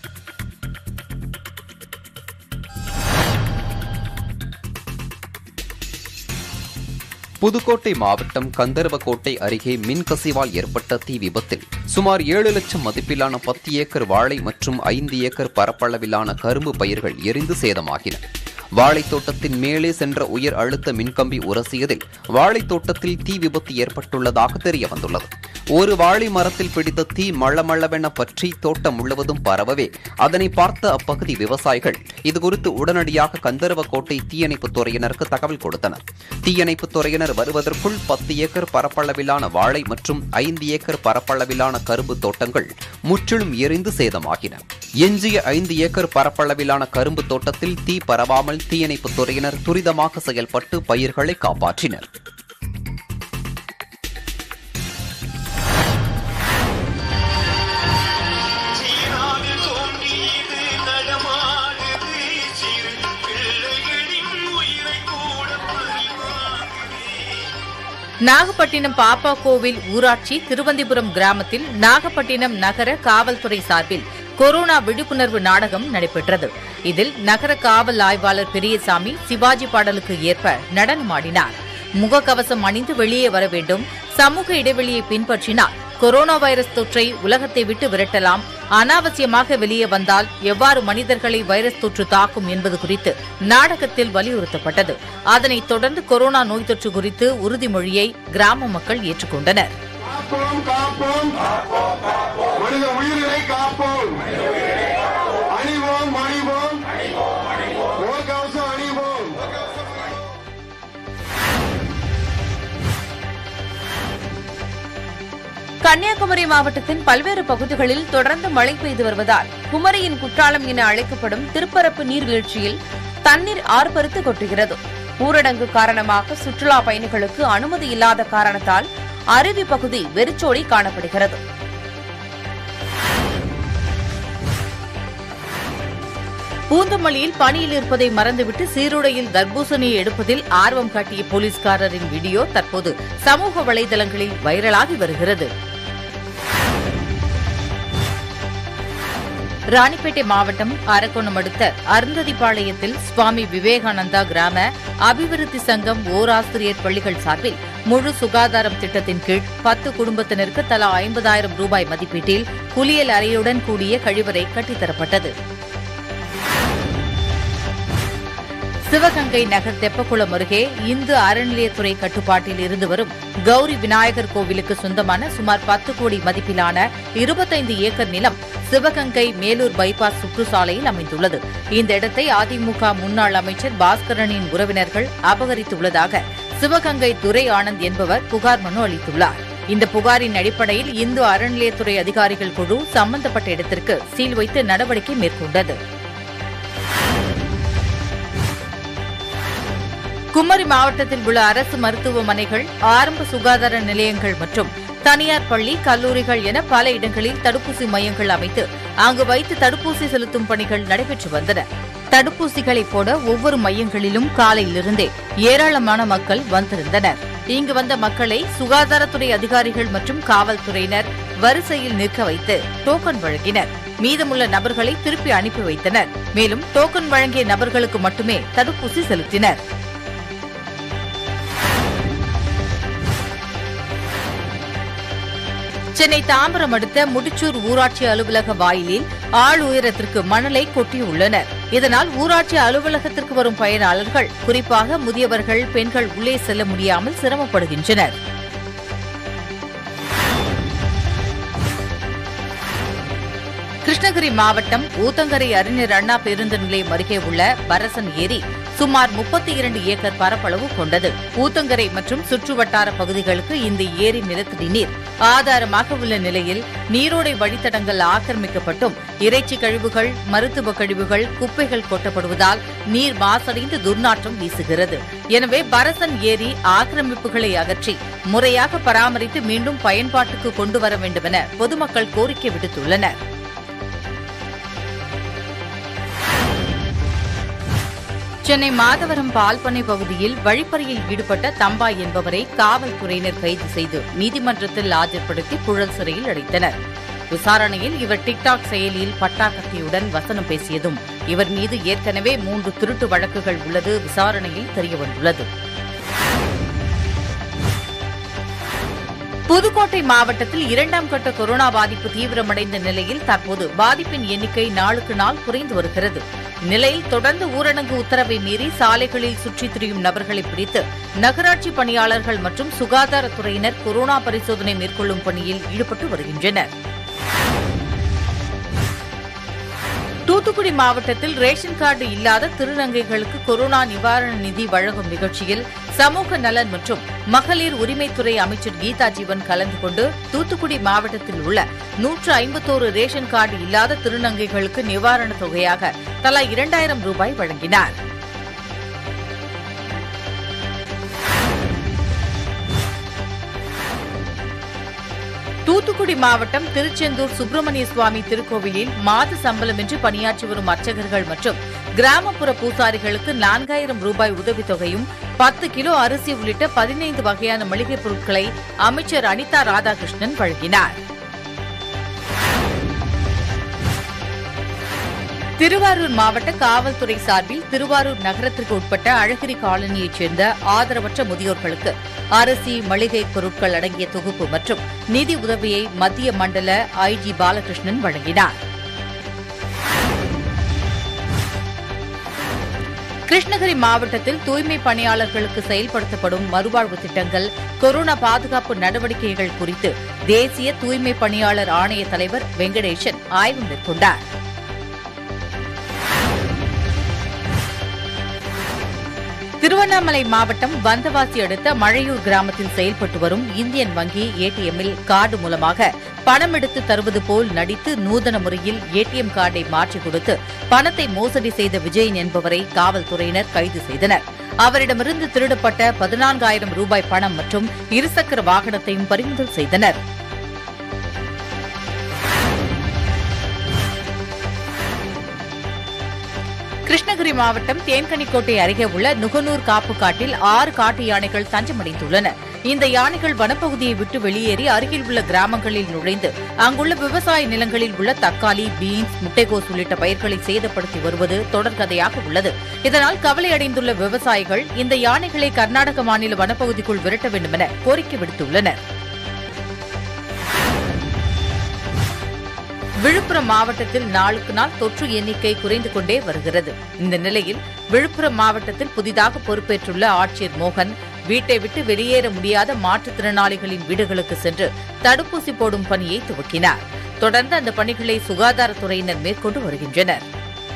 புதுக்கோட்டை மாவட்டம் கந்தர்வக்கோட்டை அருகே மின்கசிவால் ஏற்பட்ட தீ விபத்தில் சுமார் 7 லட்சம் மதிப்பிலான 10 ஏக்கர் வாழை மற்றும் 5 ஏக்கர் பரப்பளவிலான கரும்பு பயிர்கள் எரிந்து சேதமாகின. வாழைத்தோட்டத்தின் மேலே சென்ற உயர் அழுத்த மின்கம்பி உரசியதில் வாழைத்தோட்டத்தில் தீ விபத்து ஏற்பட்டுள்ளதாக தெரியவந்துள்ளது. ஒரு வாழை மரத்தில் பிடித்த தீ மளமளவென பற்றி தோட்டம் முழுவதும் பரவவே அதனை பார்த்த அப்பகுதி விவசாயிகள் இதுகுறித்து உடனடியாக கந்தர்வக்கோட்டை தீயணைப்புத் துறையினருக்கு தகவல் கொடுத்தனர். தீயணைப்புத் துறையினர் வருவதற்குள் 10 ஏக்கர் பரப்பளவிலான வாழை மற்றும் 5 ஏக்கர் பரப்பளவிலான கரும்பு தோட்டங்கள் முற்றிலும் எரிந்து சேதமாகின. எஞ்சிய 5 ஏக்கர் பரப்பளவிலான கரும்பு தோட்டத்தில் தீ பரவாமல் தீயணைப்புத் துறையினர் துரிதமாக செயல்பட்டு பயிர்களை காப்பாற்றினர். நாகப்பட்டினம் பாப்பா கோவில் ஊராட்சி திருவந்திபுரம் கிராமத்தில் நாகப்பட்டினம் நகர காவல்துறை சார்பில் கொரோனா விழிப்புணர்வு நாடகம் நடைபெற்றது. இதில் நகர காவல் ஆய்வாளர் பெரியசாமி சிவாஜி பாடலுக்கு ஏற்ப நடனமாடினார். முகக்கவசம் அணிந்து வெளியே வர வேண்டும், சமூக இடைவெளியை பின்பற்றினால் கொரோனா வைரஸ் தொற்றை உலகத்தை விட்டு விரட்டலாம், அனாவசியமாக வெளியே வந்தால் எவ்வாறு மனிதர்களை வைரஸ் தொற்று தாக்கும் என்பது குறித்து நாடகத்தில் வலியுறுத்தப்பட்டது. அதனைத் தொடர்ந்து கொரோனா நோய் தொற்று குறித்து உறுதிமொழியை கிராம மக்கள் ஏற்றுக்கொண்டனர். கன்னியாகுமரி மாவட்டத்தின் பல்வேறு பகுதிகளில் தொடர்ந்து மழை பெய்து வருவதால் குமரியின் குற்றாலம் என அழைக்கப்படும் திருப்பரப்பு நீர்வீழ்ச்சியில் தண்ணீர் ஆர்ப்பரித்து கொட்டுகிறது. ஊரடங்கு காரணமாக சுற்றுலா பயணிகளுக்கு அனுமதி இல்லாத காரணத்தால் அருவி பகுதி வெறிச்சோடி காணப்படுகிறது. பூந்தமல்லியில் பணியில் இருப்பதை மறந்துவிட்டு சீருடையில் தர்பூசணியை எடுப்பதில் ஆர்வம் காட்டிய போலீஸ்காரரின் வீடியோ தற்போது சமூக வலைதளங்களில் வைரலாகி வருகிறது. ராணிப்பேட்டை மாவட்டம் அரக்கோணம் அடுத்த அருந்ததிப்பாளையத்தில் சுவாமி விவேகானந்தா கிராம அபிவிருத்தி சங்கம் ஓராசிரியர் பள்ளிகள் சார்பில் முழு சுகாதாரம் திட்டத்தின் கீழ் 10 குடும்பத்தினருக்கு தலா 50,000 ரூபாய் மதிப்பீட்டில் குளியல் அறையுடன் கூடிய கழிவறை கட்டித்தரப்பட்டது. சிவகங்கை நகர் தெப்பக்குளம் அருகே இந்து அறநிலையத்துறை கட்டுப்பாட்டில் இருந்து வரும் கௌரி விநாயகர் கோவிலுக்கு சொந்தமான சுமார் 10 கோடி மதிப்பிலான 25 ஏக்கர் நிலம் சிவகங்கை மேலூர் பைபாஸ் சுற்றுச்சாலையில் அமைந்துள்ளது. இந்த இடத்தை அதிமுக முன்னாள் அமைச்சர் பாஸ்கரனின் உறவினர்கள் அபகரித்துள்ளதாக சிவகங்கை துரை ஆனந்த் என்பவர் புகார் மனு அளித்துள்ளார். இந்த புகாரின் அடிப்படையில் இந்து அறநிலையத்துறை அதிகாரிகள் குழு சம்பந்தப்பட்ட இடத்திற்கு சீல் வைத்து நடவடிக்கை மேற்கொண்டது. குமரி மாவட்டத்தில் உள்ள அரசு மருத்துவமனைகள், ஆரம்ப சுகாதார நிலையங்கள் மற்றும் தனியார் பள்ளி, கல்லூரிகள் என பல இடங்களில் தடுப்பூசி மையங்கள் அமைத்து அங்கு வைத்து தடுப்பூசி செலுத்தும் பணிகள் நடைபெற்று வந்தன. தடுப்பூசிகளை போட ஒவ்வொரு மையங்களிலும் காலையிலிருந்தே ஏராளமான மக்கள் வந்திருந்தனர். இங்கு வந்த மக்களை சுகாதாரத்துறை அதிகாரிகள் மற்றும் காவல்துறையினர் வரிசையில் நிற்க வைத்து டோக்கன் வழங்கினர். மீதமுள்ள நபர்களை திருப்பி அனுப்பி வைத்தனர். மேலும் டோக்கன் வழங்கிய நபர்களுக்கு மட்டுமே தடுப்பூசி செலுத்தினர். சென்னை தாம்பரம் அடுத்த முடிச்சூர் ஊராட்சி அலுவலக வாயிலில் ஆள் உயரத்திற்கு மணலை கொட்டியுள்ளனர். இதனால் ஊராட்சி அலுவலகத்திற்கு வரும் பயனாளர்கள், குறிப்பாக முதியவர்கள், பெண்கள் உள்ளே செல்ல முடியாமல் சிரமப்படுகின்றனர். கிருஷ்ணகிரி மாவட்டம் ஊத்தங்கரை அறிஞர் அண்ணா பேருந்து நிலையம் அருகே உள்ள பரசன் ஏரி சுமார் 32 ஏக்கர் பரப்பளவு கொண்டது. ஊத்தங்கரை மற்றும் சுற்றுவட்டார பகுதிகளுக்கு இந்த ஏரி நிலத்தடி நீர் ஆதாரமாக உள்ள நிலையில் நீரோடை வழித்தடங்கள் ஆக்கிரமிக்கப்பட்டும் இறைச்சி கழிவுகள், மருத்துவ கழிவுகள், குப்பைகள் கொட்டப்படுவதால் நீர் மாசடைந்து துர்நாற்றம் வீசுகிறது. எனவே பரசன் ஏரி ஆக்கிரமிப்புகளை அகற்றி முறையாக பராமரித்து மீண்டும் பயன்பாட்டுக்கு கொண்டு வர வேண்டுமென பொதுமக்கள் கோரிக்கை விடுத்துள்ளனர். சென்னை மாதவரம் பால்பண்ணை பகுதியில் வழிப்பறியில் ஈடுபட்ட தம்பா என்பவரை காவல்துறையினர் கைது செய்து நீதிமன்றத்தில் ஆஜர்படுத்தி புழல் சிறையில் அடைத்தனர். விசாரணையில் இவர் டிக்டாக் செயலியில் பட்டாக்கத்தியுடன் வசனம் பேசியதும் இவர் மீது ஏற்கனவே 3 திருட்டு வழக்குகள் உள்ளது விசாரணையில் தெரியவந்துள்ளது. புதுக்கோட்டை மாவட்டத்தில் 2ஆம் கட்ட கொரோனா பாதிப்பு தீவிரமடைந்த நிலையில் தற்போது பாதிப்பின் எண்ணிக்கை நாளுக்கு நாள் குறைந்து வருகிறது. இந்நிலையில் தொடர்ந்து ஊரடங்கு உத்தரவை மீறி சாலைகளில் சுற்றித் திரியும் நபர்களை பிடித்து நகராட்சி பணியாளர்கள் மற்றும் சுகாதாரத்துறையினர் கொரோனா பரிசோதனை மேற்கொள்ளும் பணியில் ஈடுபட்டு வருகின்றனர். தூத்துக்குடி மாவட்டத்தில் ரேஷன் கார்டு இல்லாத திருநங்கைகளுக்கு கொரோனா நிவாரண நிதி வழங்கும் நிகழ்ச்சியில் சமூக நலன் மற்றும் மகளிர் உரிமைத்துறை அமைச்சர் கீதா ஜீவன் கலந்து கொண்டு தூத்துக்குடி மாவட்டத்தில் உள்ள 151 ரேஷன் கார்டு இல்லாத திருநங்கைகளுக்கு நிவாரணத் தொகையாக தலா 2000 ரூபாய் வழங்கினார். தூத்துக்குடி மாவட்டம் திருச்செந்தூர் சுப்பிரமணிய சுவாமி திருக்கோவிலில் மாத சம்பளமின்றி பணியாற்றி வரும் அர்ச்சகர்கள் மற்றும் கிராமப்புற பூசாரிகளுக்கு 4000 ரூபாய் உதவித்தொகையும் 10 கிலோ அரிசி உள்ளிட்ட 15 வகையான மளிகைப் பொருட்களை அமைச்சர் அனிதா ராதாகிருஷ்ணன் வழங்கினார். திருவாரூர் மாவட்ட காவல்துறை சார்பில் திருவாரூர் நகரத்திற்கு உட்பட்ட அழகிரி காலனியைச் சேர்ந்த ஆதரவற்ற முதியோர்களுக்கு அரிசி, மளிகை பொருட்கள் அடங்கிய தொகுப்பு மற்றும் நிதி உதவியை மத்திய மண்டல ஐஜி பாலகிருஷ்ணன் வழங்கினார். கிருஷ்ணகிரி மாவட்டத்தில் தூய்மை பணியாளர்களுக்கு செயல்படுத்தப்படும் மறுவாழ்வு திட்டங்கள், கொரோனா பாதுகாப்பு நடவடிக்கைகள் குறித்து தேசிய தூய்மை பணியாளர் ஆணைய தலைவர் வெங்கடேசன் ஆய்வு மேற்கொண்டார். திருவண்ணாமலை மாவட்டம் வந்தவாசி அடுத்த மழையூர் கிராமத்தில் செயல்பட்டு வரும் இந்தியன் வங்கி ஏடிஎம்மில் கார்டு மூலமாக பணம் எடுத்து தருவது போல் நடித்து நூதன முறையில் ஏடிஎம் கார்டை மாற்றிக் கொடுத்து பணத்தை மோசடி செய்த விஜயன் என்பவரை காவல்துறையினர் கைது செய்தனர். அவரிடமிருந்து திருடப்பட்ட 14000 ரூபாய் பணம் மற்றும் இருசக்கர வாகனத்தையும் பறிமுதல் செய்தனர். கிருஷ்ணகிரி மாவட்டம் தேன்கனிக்கோட்டை அருகே உள்ள நுகனூர் காப்பு காட்டில் 6 காட்டு யானைகள் தஞ்சமடைந்துள்ளன. இந்த யானைகள் வனப்பகுதியை விட்டு வெளியேறி அருகில் உள்ள கிராமங்களில் நுழைந்து அங்குள்ள விவசாய நிலங்களில் உள்ள தக்காளி, பீன்ஸ், முட்டைகோஸ் உள்ளிட்ட பயிர்களை சேதப்படுத்தி வருவது தொடர்கதையாக உள்ளது. இதனால் கவலையடைந்துள்ள விவசாயிகள் இந்த யானைகளை கர்நாடக மாநில வனப்பகுதிக்குள் விரட்ட வேண்டும் என கோரிக்கை விடுத்துள்ளனர். விழுப்புரம் மாவட்டத்தில் நாளுக்கு நாள் தொற்று எண்ணிக்கை குறைந்து கொண்டே வருகிறது. இந்த நிலையில் விழுப்புரம் மாவட்டத்தில் புதிதாக பொறுப்பேற்றுள்ள ஆட்சியர் மோகன் வீட்டை விட்டு வெளியேற முடியாத மாற்றுத்திறனாளிகளின் வீடுகளுக்கு சென்று தடுப்பூசி போடும் பணியை துவக்கினார். தொடர்ந்து அந்த பணிகளை சுகாதாரத்துறையினர் மேற்கொண்டு வருகின்றனர்.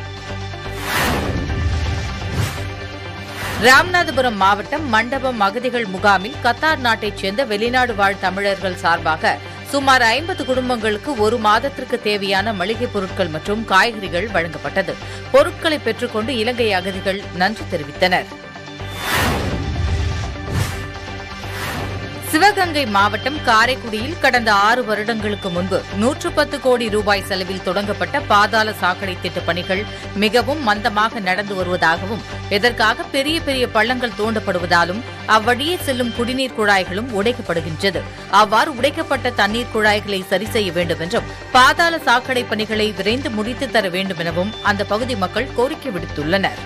ராமநாதபுரம் மாவட்டம் மண்டபம் அகதிகள் முகாமில் கத்தார் நாட்டைச் சேர்ந்த வெளிநாடு வாழ் தமிழர்கள் சார்பாக சுமார் 50 குடும்பங்களுக்கு 1 மாதத்திற்கு தேவையான மளிகைப் பொருட்கள் மற்றும் காய்கறிகள் வழங்கப்பட்டது. பொருட்களை பெற்றுக்கொண்டு இலங்கை அகதிகள் நன்றி தெரிவித்தனர். சிவகங்கை மாவட்டம் காரைக்குடியில் கடந்த 6 வருடங்களுக்கு முன்பு 110 கோடி ரூபாய் செலவில் தொடங்கப்பட்ட பாதாள சாக்கடை திட்டப் பணிகள் மிகவும் மந்தமாக நடந்து வருவதாகவும் இதற்காக பெரிய பெரிய பள்ளங்கள் தோண்டப்படுவதாலும் அவ்வழியே செல்லும் குடிநீர் குழாய்களும் உடைக்கப்படுகின்றது. அவ்வாறு உடைக்கப்பட்ட தண்ணீர் குழாய்களை சரி செய்ய வேண்டும் என்றும் பாதாள சாக்கடை பணிகளை விரைந்து முடித்து தர வேண்டும் எனவும் அந்த பகுதி மக்கள் கோரிக்கை விடுத்துள்ளனர்.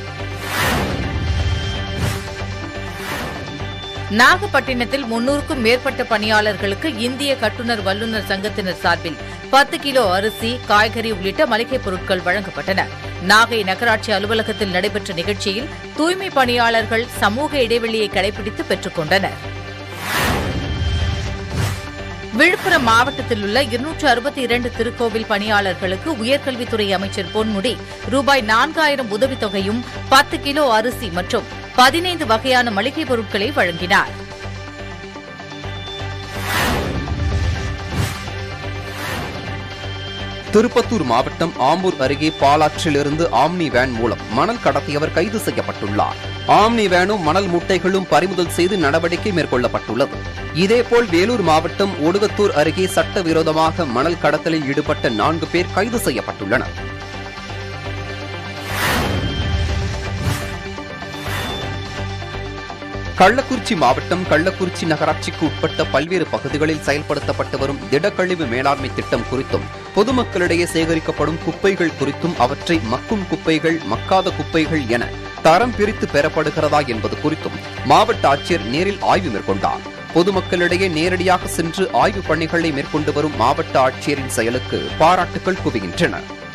நாகப்பட்டினத்தில் 300க்கும் மேற்பட்ட பணியாளர்களுக்கு இந்திய கட்டுநர் வல்லுநர் சங்கத்தினர் சார்பில் 10 கிலோ அரிசி, காய்கறி உள்ளிட்ட மளிகைப் பொருட்கள் வழங்கப்பட்டன. நாகை நகராட்சி அலுவலகத்தில் நடைபெற்ற நிகழ்ச்சியில் தூய்மை பணியாளர்கள் சமூக இடைவெளியை கடைபிடித்து பெற்றுக் கொண்டனர். விழுப்புரம் மாவட்டத்தில் உள்ள 262 திருக்கோவில் பணியாளர்களுக்கு உயர்கல்வித்துறை அமைச்சர் பொன்முடி ரூபாய் 4000 உதவித்தொகையும் 10 கிலோ அரிசி மற்றும் 15 வகையான மளிகைப் பொருட்களை வழங்கினார். திருப்பத்தூர் மாவட்டம் ஆம்பூர் அருகே பாலாற்றிலிருந்து ஆம்னி வேன் மூலம் மணல் கடத்தியவர் கைது செய்யப்பட்டுள்ளார். ஆம்னி வேனும் மணல் மூட்டைகளும் பறிமுதல் செய்து நடவடிக்கை மேற்கொள்ளப்பட்டுள்ளது. இதேபோல் வேலூர் மாவட்டம் ஒடுகத்தூர் அருகே சட்டவிரோதமாக மணல் கடத்தலில் ஈடுபட்ட 4 பேர் கைது செய்யப்பட்டுள்ளனர். கள்ளக்குறிச்சி மாவட்டம் கள்ளக்குறிச்சி நகராட்சிக்கு உட்பட்ட பல்வேறு பகுதிகளில் செயல்படுத்தப்பட்டு வரும் திடக்கழிவு மேலாண்மை திட்டம் குறித்தும் பொதுமக்களிடையே சேகரிக்கப்படும் குப்பைகள் குறித்தும் அவற்றை மக்கும் குப்பைகள், மக்காத குப்பைகள் என தரம் பிரித்து பெறப்படுகிறதா என்பது குறித்தும் மாவட்ட ஆட்சியர் நேரில் ஆய்வு மேற்கொண்டார். பொதுமக்களிடையே நேரடியாக சென்று ஆய்வுப் பணிகளை மேற்கொண்டு வரும் மாவட்ட ஆட்சியரின் செயலுக்கு பாராட்டுகள் குவிகின்றன.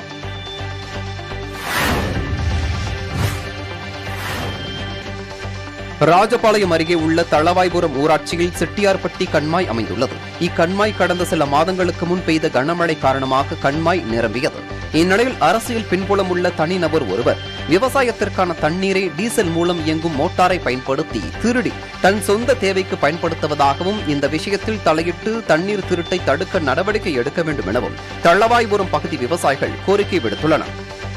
ராஜபாளையம் அருகே உள்ள தளவாய்புரம் ஊராட்சியில் செட்டியார்பட்டி கண்மாய் அமைந்துள்ளது. இக்கண்மாய் கடந்த சில மாதங்களுக்கு முன் பெய்த கனமழை காரணமாக கண்மாய் நிரம்பியது. இந்நிலையில் அரசியல் பின்புலம் உள்ள தனிநபர் ஒருவர் விவசாயத்திற்கான தண்ணீரை டீசல் மூலம் இயங்கும் மோட்டாரை பயன்படுத்தி திருடி தன் சொந்த தேவைக்கு பயன்படுத்துவதாகவும் இந்த விஷயத்தில் தலையிட்டு தண்ணீர் திருட்டை தடுக்க நடவடிக்கை எடுக்க வேண்டும் எனவும் தளவாய்புரம் பகுதி விவசாயிகள் கோரிக்கை விடுத்துள்ளனர்.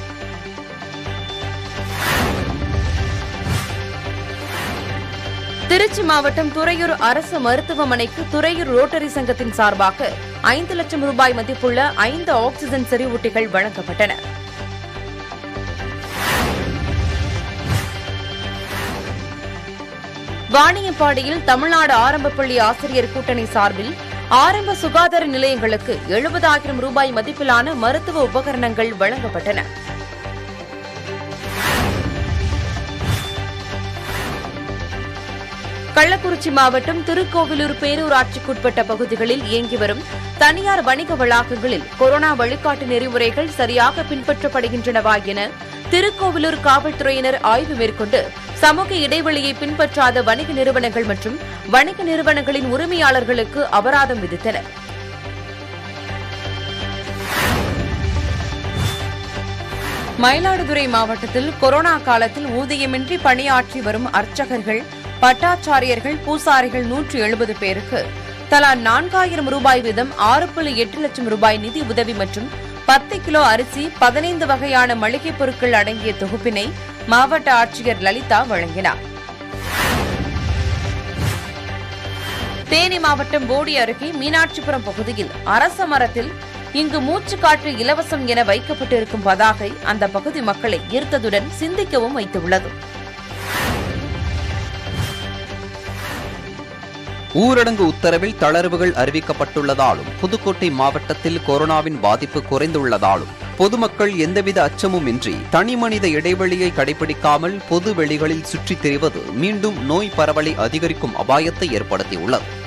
திருச்சி மாவட்டம் துறையூர் அரசு மருத்துவமனைக்கு துறையூர் ரோட்டரி சங்கத்தின் சார்பாக 5 லட்சம் ரூபாய் மதிப்புள்ள 5 ஆக்ஸிஜன் செறிவூட்டிகள் வழங்கப்பட்டன. வாணியம்பாடியில் தமிழ்நாடு ஆரம்பப்பள்ளி ஆசிரியர் கூட்டணி சார்பில் ஆரம்ப சுகாதார நிலையங்களுக்கு 70,000 ரூபாய் மதிப்பிலான மருத்துவ உபகரணங்கள் வழங்கப்பட்டன. கள்ளக்குறிச்சி மாவட்டம் திருக்கோவிலூர் பேரூராட்சிக்குட்பட்ட பகுதிகளில் இயங்கி வரும் தனியார் வணிக வளாகங்களில் கொரோனா வழிகாட்டு நெறிமுறைகள் சரியாக பின்பற்றப்படுகின்றனவா என திருக்கோவிலூர் காவல்துறையினர் ஆய்வு மேற்கொண்டு சமூக இடைவெளியை பின்பற்றாத வணிக நிறுவனங்கள் மற்றும் வணிக நிறுவனங்களின் உரிமையாளர்களுக்கு அபராதம் விதித்தனர். மயிலாடுதுறை மாவட்டத்தில் கொரோனா காலத்தில் ஊதியமின்றி பணியாற்றி வரும் அர்ச்சகர்கள், பட்டாச்சாரியர்கள், பூசாரிகள் 170 பேருக்கு தலா 4,000 ரூபாய் வீதம் 6.8 லட்சம் ரூபாய் நிதி உதவி மற்றும் 10 கிலோ அரிசி, 15 வகையான மளிகைப் பொருட்கள் அடங்கிய தொகுப்பினை மாவட்ட ஆட்சியர் லலிதா வழங்கினார். தேனி மாவட்டம் போடி அருகே மீனாட்சிபுரம் பகுதியில் அரச மரத்தில் இங்கு மூச்சுக்காற்று இலவசம் என வைக்கப்பட்டிருக்கும் பதாகை அந்த பகுதி மக்களை ஈர்த்ததுடன் சிந்திக்கவும் வைத்துள்ளது. ஊரடங்கு உத்தரவில் தளர்வுகள் அறிவிக்கப்பட்டுள்ளதாலும் புதுக்கோட்டை மாவட்டத்தில் கொரோனாவின் பாதிப்பு குறைந்துள்ளதாலும் பொதுமக்கள் எந்தவித அச்சமும் இன்றி தனிமனித இடைவெளியை கடைபிடிக்காமல் பொது வெளிகளில் சுற்றித் திரிவது மீண்டும் நோய் பரவலை அதிகரிக்கும் அபாயத்தை ஏற்படுத்தியுள்ளது.